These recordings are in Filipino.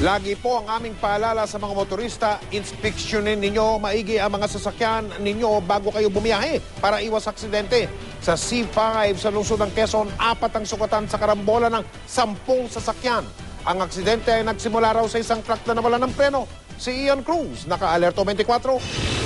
Lagi po ang aming paalala sa mga motorista, inspeksyonin ninyo maigi ang mga sasakyan ninyo bago kayo bumiyahe para iwas aksidente. Sa C5 sa lungsod ng Quezon, 4 ang sugatan sa karambola ng 10 sasakyan. Ang aksidente ay nagsimula raw sa isang truck na nawalan ng preno. Si Ian Cruz, naka-alerto 24.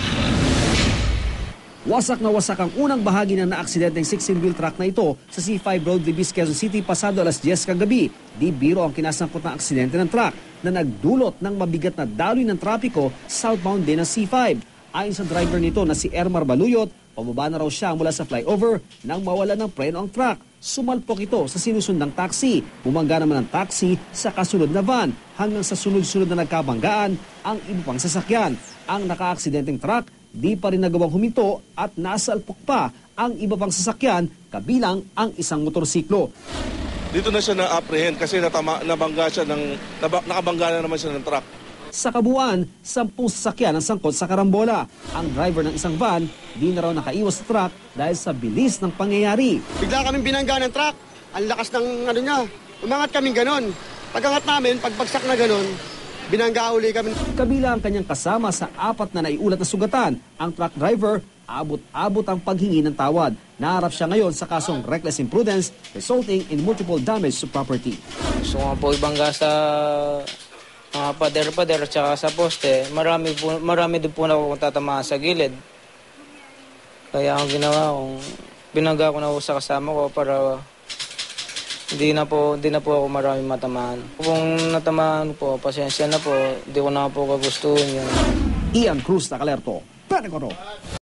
Wasak na wasak ang unang bahagi ng naaksidenteng 16-wheel truck na ito sa C5 Road, Libis, Quezon City pasado alas 10 kagabi. Di biro ang kinasangkot na aksidente ng truck na nagdulot ng mabigat na daloy ng trapiko southbound din ng C5. Ayon sa driver nito na si Ermar Baluyot, pababa na raw siya mula sa flyover nang mawala ng preno ang truck. Sumalpok ito sa sinusundang taxi. Bumangga naman ang taxi sa kasunod na van hanggang sa sunod-sunod na nagkabanggaan ang iba pang sasakyan. Ang nakaaksidenteng truck di pa rin nagawang huminto at nasalpok pa ang iba pang sasakyan kabilang ang isang motorsiklo. Dito na siya na-apprehend kasi nakabangga na naman siya ng truck. Sa kabuuan, 10 sasakyan ang sangkot sa karambola. Ang driver ng isang van di na raw nakaiwas sa truck dahil sa bilis ng pangyayari. Bigla kaming binangga ng truck. Ang lakas ng niya. Umangat kaming ganon. Pag-angat namin, pagbagsak na ganon, binangga uli kami. Kabila ang kanyang kasama sa 4 na naiulat na sugatan. Ang truck driver, abot-abot ang paghingi ng tawad. Naharap siya ngayon sa kasong reckless imprudence resulting in multiple damage to property. Gusto nga po ibangga sa mga pader-pader at saka sa poste. Marami din po na akong tatamaan sa gilid. Kaya ang ginawa kong binangga ko na po sa kasama ko para Hindi na po ako maraming matamaan. Kung natamaan po, pasensya na po. Hindi ko na po kagustuhin yun. Ian Cruz, naka-alerto 24.